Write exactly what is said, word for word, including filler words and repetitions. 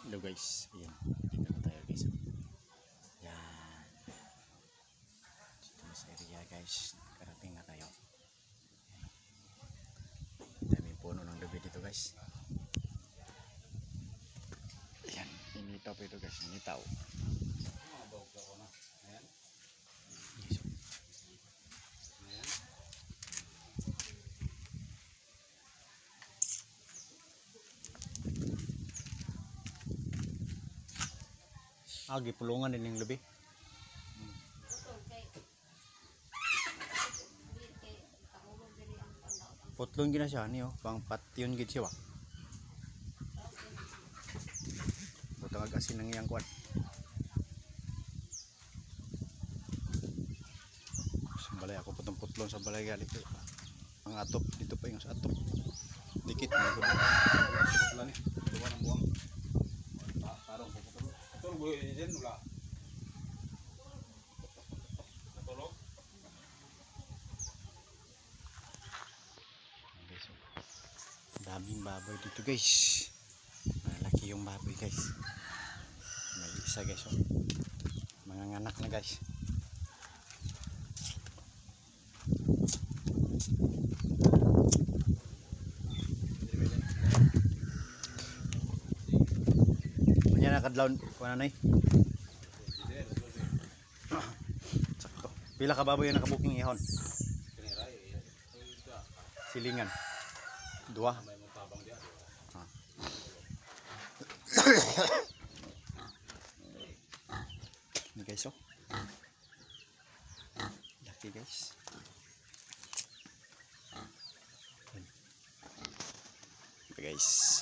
Hello guys, ayan, dito na tayo guys. Yan, dito na sa area guys, karating na tayo. Daming puno ng lubi dito guys. Ayan, initaw po ito guys, initaw. Ah, gipulungan din yung lubi. Hmm. Putlong gina siya niyo, pang patyon gid siya wa. Butang asin nang iyang kuan. Sa balay ako putong putlong sa balay gali ko. Ang atop dito pa yung sa atop. Dikit na ko. Putlong ni, duwa nang buang. Parang puputol. Putol go din wala. Natulog. Daming baboy dito guys. Malaki yung baboy guys. May isa guys oh. Mga anak na guys. Punya nakadlaw kuan na nay. Sakto. Pila ka baboy yung nakabuking ihon? Silingan. Dua. Ah. Ini guys oh. Laki guys. Oke guys.